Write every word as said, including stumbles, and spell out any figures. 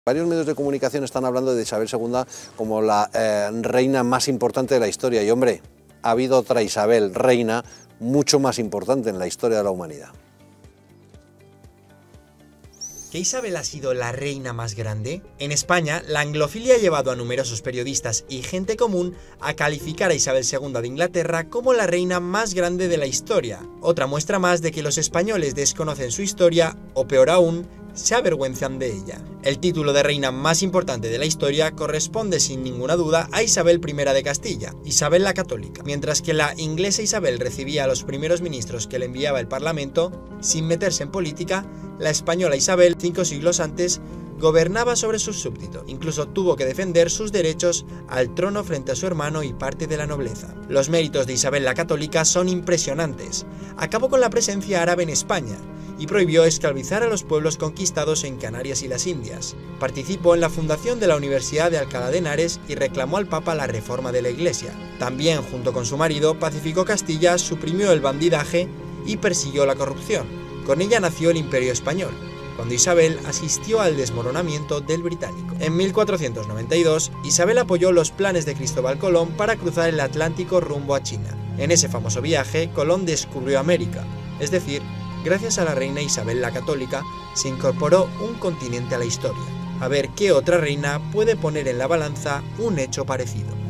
Varios medios de comunicación están hablando de Isabel segunda como la eh, reina más importante de la historia, y hombre, ha habido otra Isabel, reina, mucho más importante en la historia de la humanidad. ¿Que Isabel ha sido la reina más grande? En España, la anglofilia ha llevado a numerosos periodistas y gente común a calificar a Isabel segunda de Inglaterra como la reina más grande de la historia. Otra muestra más de que los españoles desconocen su historia, o peor aún, se avergüenzan de ella. El título de reina más importante de la historia corresponde sin ninguna duda a Isabel primera de Castilla, Isabel la Católica. Mientras que la inglesa Isabel recibía a los primeros ministros que le enviaba el Parlamento, sin meterse en política, la española Isabel, cinco siglos antes, gobernaba sobre sus súbditos. Incluso tuvo que defender sus derechos al trono frente a su hermano y parte de la nobleza. Los méritos de Isabel la Católica son impresionantes. Acabó con la presencia árabe en España y prohibió esclavizar a los pueblos conquistados en Canarias y las Indias. Participó en la fundación de la Universidad de Alcalá de Henares y reclamó al Papa la reforma de la Iglesia. También, junto con su marido, pacificó Castilla, suprimió el bandidaje y persiguió la corrupción. Con ella nació el Imperio Español, cuando Isabel asistió al desmoronamiento del británico. En mil cuatrocientos noventa y dos, Isabel apoyó los planes de Cristóbal Colón para cruzar el Atlántico rumbo a China. En ese famoso viaje, Colón descubrió América, es decir, gracias a la reina Isabel la Católica, se incorporó un continente a la historia. A ver qué otra reina puede poner en la balanza un hecho parecido.